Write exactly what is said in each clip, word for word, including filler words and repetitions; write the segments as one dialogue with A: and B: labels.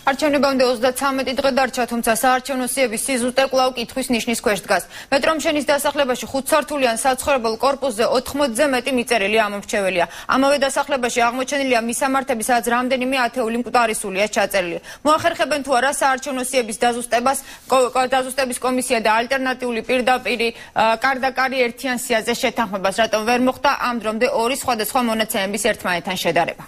A: არჩევნებამდე ოცდათვრამეტი დღე დარჩა, თუმცა საარჩევნო სიების სიზუსტე კვლავ კითხვის ნიშნის ქვეშ დგას. მეტრომშენის დასახლებაში ხუთსართულიან საცხოვრებელ კორპუსზე ოთხმოცზე მეტი მიწერილი ამომრჩეველია. ამავე დასახლებაში აღმოჩენილია მისამართები, სადაც რამდენიმე ათეული მკვდარი სულია ჩაწერილი. მოახერხებენ თუ არა საარჩევნო სიების დაზუსტებას დაზუსტების კომისია და ალტერნატიული პირდაპირი კარდაკარი ერთიან სიაზე შეთანხმებას, რატომ ვერ მოხდა ამ დრომდე ორი სხვადასხვა მონაცემების ერთმანეთთან შედარება.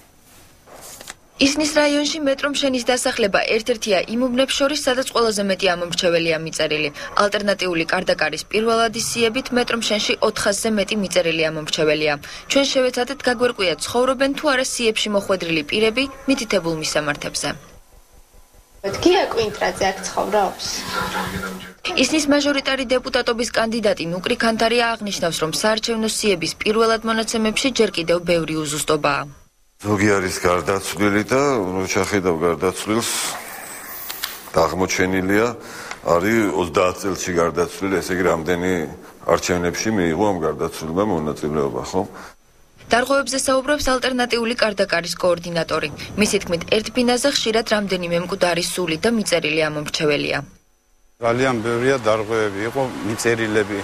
B: ისნის რაიონში მეტრომშენის დასახლება ერთ-ერთია იმ უბნებს შორის, სადაც ყველაზე მეტი ამომრჩეველია მიწერილი. ალტერნატიული კარდაკარის პირველადი სიებით მეტრომშენში ოთხასზე მეტი მიწერილი ამომრჩეველია. ჩვენ შევეცადეთ გაგვერკვია, ცხოვრობენ თუ არა სიებში მოხვედრილი პირები მითითებულ მისამართებზე.
C: გია კვინტრაძე აქ ცხოვრობს?
B: ისნის მაჟორიტარი დეპუტატობის კანდიდატი ნუკრი ქანთარია აღნიშნავს, რომ საარჩევნო სიების პირველად მონაცემებში ჯერ კიდევ ბევრი უზუსტობაა.
D: ზოგი არის გარდაცვლილი და შეხედავ გარდაცვლილს აღმოჩენილია არის ოცდაათ წელში გარდაცვლილი, ესე იგი რამდენი არჩევნებში მიიღო ამ გარდაცვლილმა მონაწილეობა, ხო?
B: დარღვევებზე საუბრობს ალტერნატიული კარდაკარის კოორდინატორი. მისი თქმით, ერთ ფინაზე ხშირად რამდენიმე მკვდარი სული და მიწერილი ამომრჩეველია.
E: ძალიან ბევრია დარღვევები, იყო მიწერილები,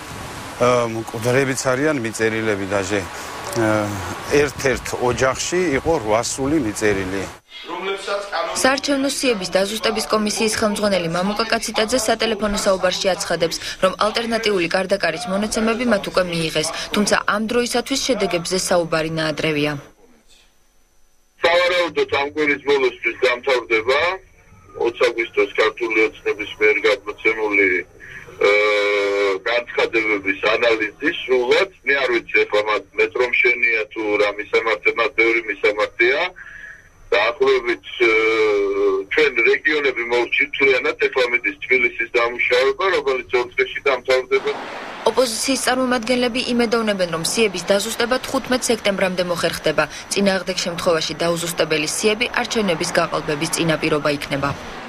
E: მკვდრებიც არიან მიწერილები დაჟე. ერთ-ერთ ოჯახში იყო რვა სული მიწერილი.
B: საარჩევნო სიების დაზუსტების კომისიის ხელმძღვანელი მამუკა კაციტაძე სატელეფონო საუბარში აცხადებს, რომ ალტერნატიული კარდაკარის მონაცემები მათ უკვე მიიღეს, თუმცა ამ დროისათვის შედეგებზე საუბარი ნაადრევია.
F: სავარაუდოდ ამ კვირის ბოლოსთვის დამთავრდება ოცი აგვისტოს ქართული ოცნების მიერ გადმოცემული განცხადებების ანალიზი სრულად. მე არ ვიცი ახლა მათ მეტრომშენია თუ რა მისამართი, მათ ბევრი მისამართია. დაახლოებით ჩვენ რეგიონები მოვჭირთ თლიანად, ახლა მიდის თბილისის დამუშავება, რომელიც ორ დღეში დამთავრდება.
B: ოპოზიციის წარმომადგენლები იმედოვნებენ, რომ სიების დაზუსტება თხუთმეტ სექტემბრამდე მოხერხდება. წინააღმდეგ შემთხვევაში დაუზუსტებელი სიები არჩევნების გაყალბების წინაპირობა იქნება.